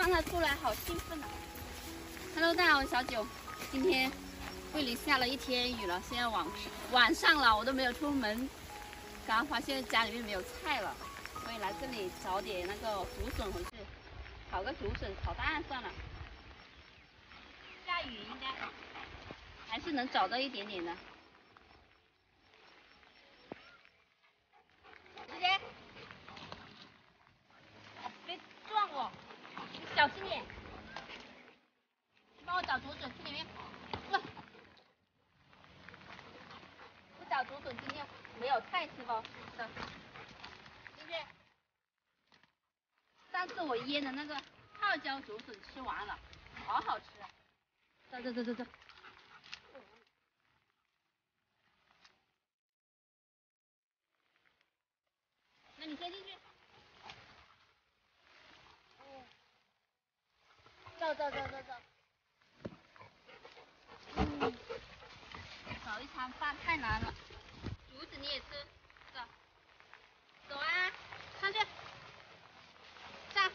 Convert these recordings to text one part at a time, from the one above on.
刚才出来好兴奋啊 ！Hello， 大家好，我小九。今天桂林下了一天雨了，现在晚上了，我都没有出门。刚发现家里面没有菜了，所以来这里找点那个竹笋回去，炒个竹笋炒蛋算了。下雨应该还是能找到一点点的。直接，别撞我，你小心点。帮我找竹笋去里面。不找竹笋，今天没有菜吃吧？是的。进去。上次我腌的那个泡椒竹笋吃完了，好好吃啊！走。那你先进去。走。找一餐饭太难了。竹子你也吃，走啊，上去，上。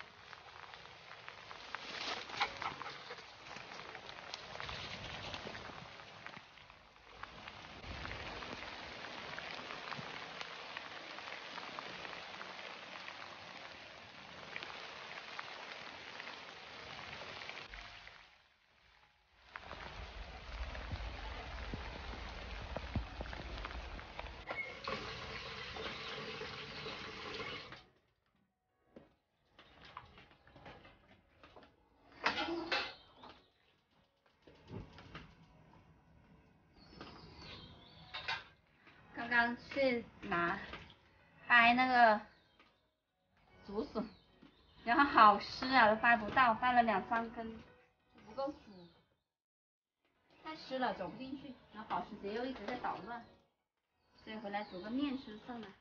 刚刚去掰那个竹笋，然后好湿啊，都掰不到，掰了2-3根，不够煮，太湿了走不进去，然后保时捷又一直在捣乱，所以回来煮个面吃算了。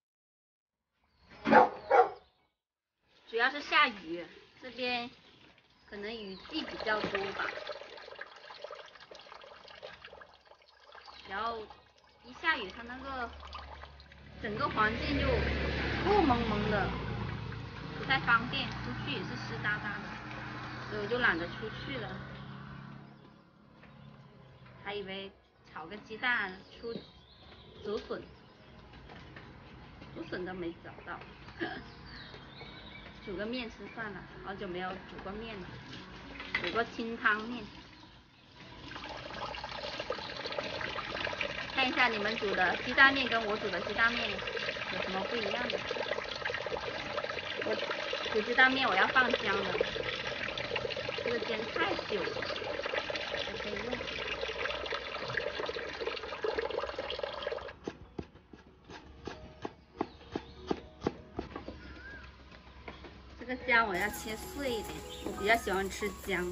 主要是下雨，这边可能雨季比较多吧，然后一下雨，它那个整个环境就雾蒙蒙的，不太方便，出去也是湿哒哒的，所以我就懒得出去了。还以为炒个鸡蛋出竹笋，竹笋都没找到，煮个面吃算了，好久没有煮过面了，煮过清汤面。看一下你们煮的鸡蛋面跟我煮的鸡蛋面有什么不一样的。我煮鸡蛋面我要放姜的，这个煎太久了，还可以用。这个姜我要切碎一点，我比较喜欢吃姜。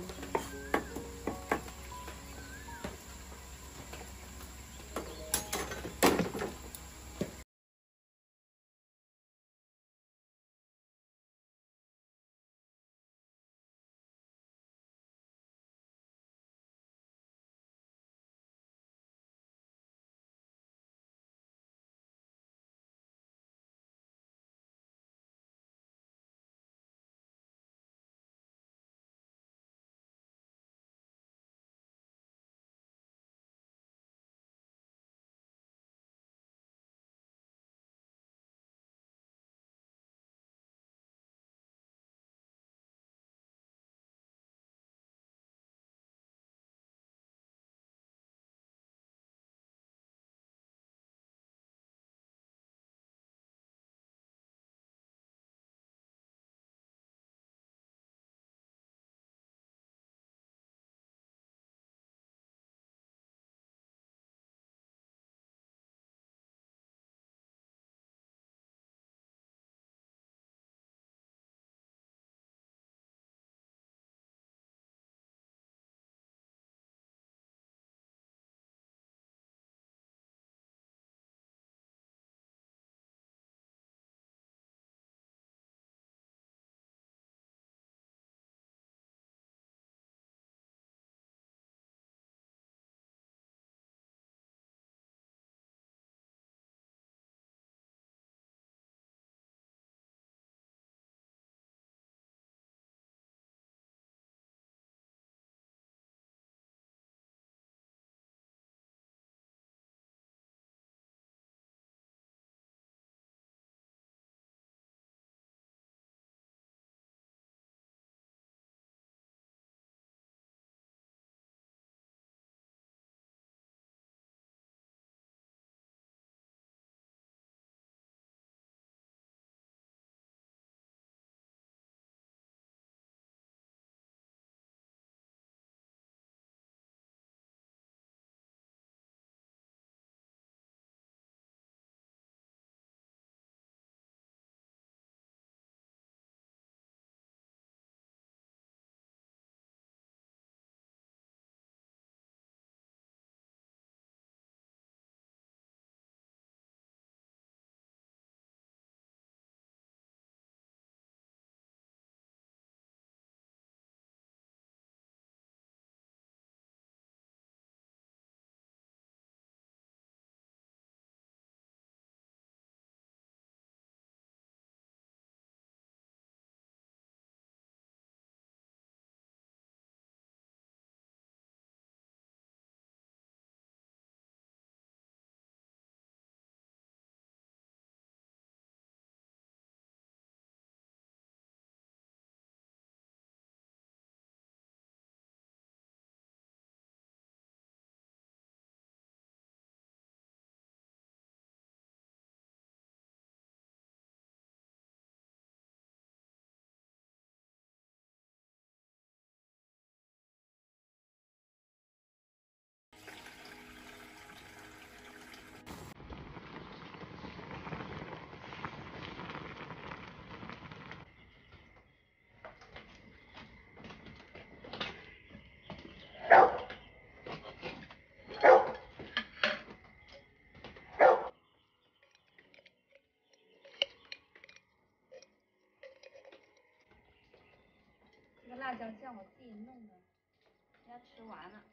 辣椒酱我自己弄的，要吃完了。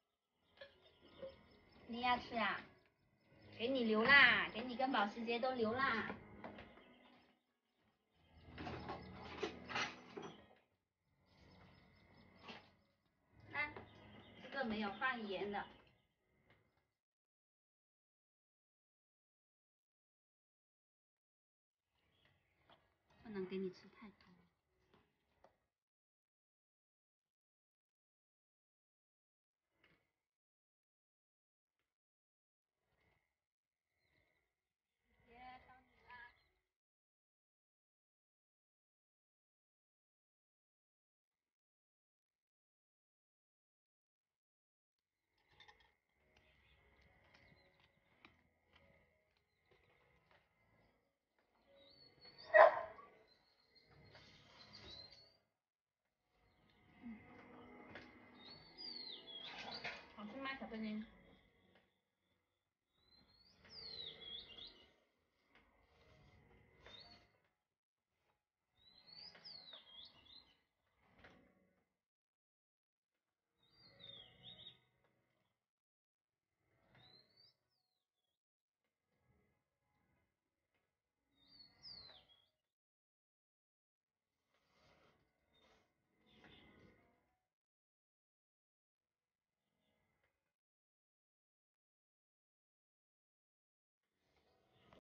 你要吃啊？给你留啦，给你跟保时捷都留啦。来，这个没有放盐的。不能给你吃太多。